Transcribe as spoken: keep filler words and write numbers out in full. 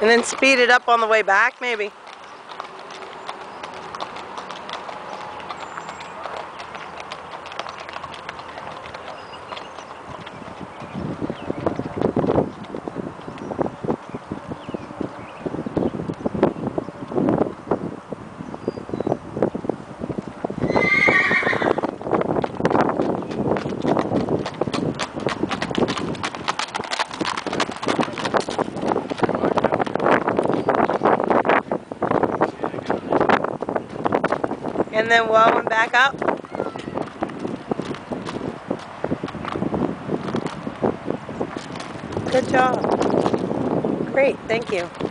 And then speed it up on the way back, maybe. And then whoa and back up. Good job. Great, thank you.